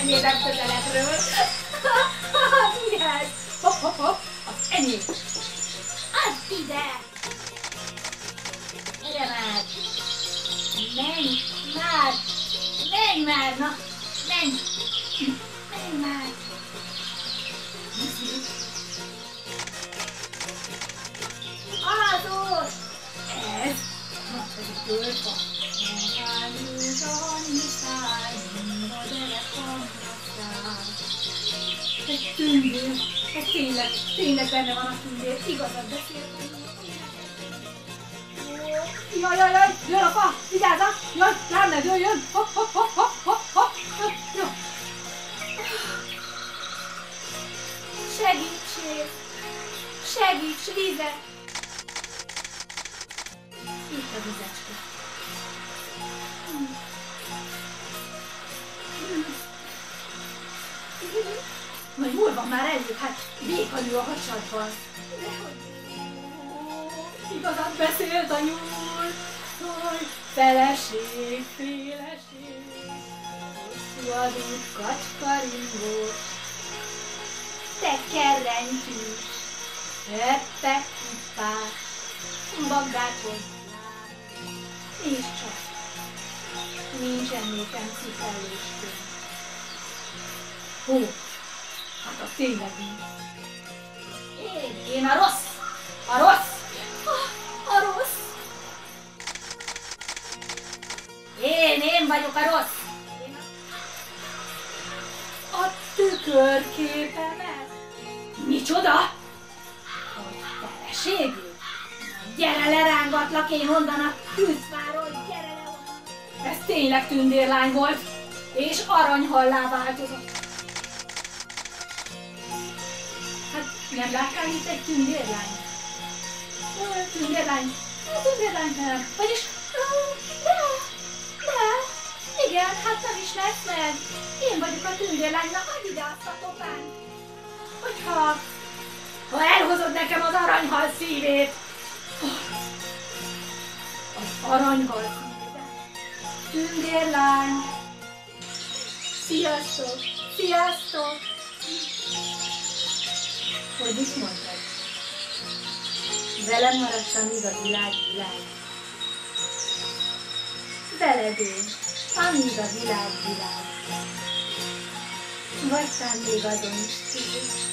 megnézem közeledről. Figyelj! Hopp, hopp, hopp! Az enyém! Add ide! Gyere már! Menj már! Menj már! Na, menj! Menj már! Az ott! Ez! Na, ez a töltva! Egy tündér! Ez tényleg benne van a tündér! Igazad beszéltem! Jaj, jaj, jaj! Jön a fa! Vigyázzak! Jaj, lámled, jön! Hopp, hopp, hopp, hopp, hopp, hopp! Jó! Segítség! Segíts, vizet! Itt a vizecske. Majd hol van már elég? Hát vékony a hasadban. Igazat beszélt a nyúl. Feleség, féleség. Hosszú adút kacskaringó. Te kerrentyűs. Reptek kuppák. Bagdákhoz láb. Nézd csak. Nincsen nékem cipelőstől. Hú, hát az tényleg nincs. Én a rossz! A rossz! A rossz! Én vagyok a rossz! A tükörképemet! Micsoda? Hogy feleségül? Gyere, lerángatlak én onnan a tűzfáról, gyere le onnan! Ez tényleg tündérlány volt, és aranyhallá változott. Hát nem láttál itt egy tündérlány? Tündérlány? Tündérlány nem. Vagyis, de, igen, hát nem ismersz meg. Én vagyok a tündérlány, na adj ide azt a topányt. Ha elhozod nekem az aranyhal szívét. Az aranyhal szívét. Tündérlány. Sziasztok! Sziasztok! Hogy is mondtad? Velem maradsz, amíg a világ. Veled én, amíg a világ. Vagy talán még azon is szívét.